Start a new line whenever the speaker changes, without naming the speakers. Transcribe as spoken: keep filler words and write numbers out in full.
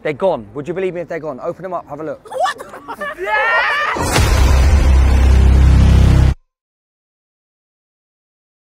They're gone. Would you believe me if they're gone? Open them up, have a look.
What? Yeah!